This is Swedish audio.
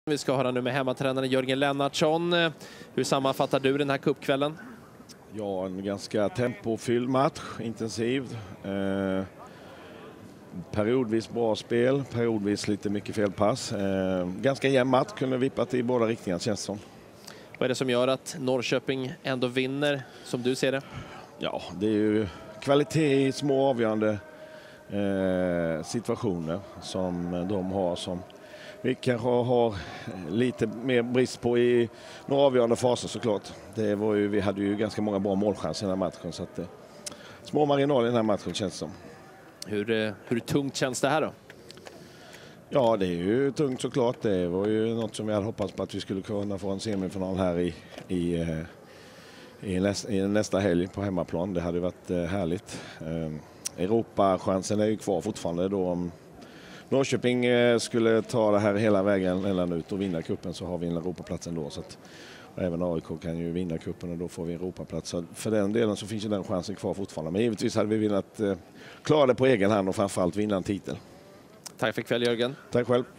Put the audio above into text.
Vi ska höra nu med hemmatränaren Jörgen Lennartsson. Hur sammanfattar du den här cupkvällen? Ja, en ganska tempofylld match, intensiv. Periodvis bra spel, periodvis lite mycket felpass. Ganska jämn match, kunde vippat i båda riktningar känns som. Vad är det som gör att Norrköping ändå vinner, som du ser det? Ja, det är ju kvalitet i små avgörande situationer som de har, som vi kanske har lite mer brist på i några avgörande faser såklart. Vi hade ju ganska många bra målchanser i den här matchen, så att små marginaler i den här matchen känns som. Hur tungt känns det här då? Ja, det är ju tungt såklart. Det var ju något som vi hade hoppats på att vi skulle kunna få en semifinal här i nästa helg på hemmaplan. Det hade varit härligt. Europachansen är ju kvar fortfarande då. Om Norrköping skulle ta det här hela vägen eller ut och vinna kuppen, så har vi en Europaplats ändå. Så att, även AIK kan ju vinna kuppen och då får vi en Europaplats. Så för den delen så finns ju den chansen kvar fortfarande. Men givetvis hade vi velat klara det på egen hand och framförallt vinna en titel. Tack för ikväll, Jörgen. Tack själv.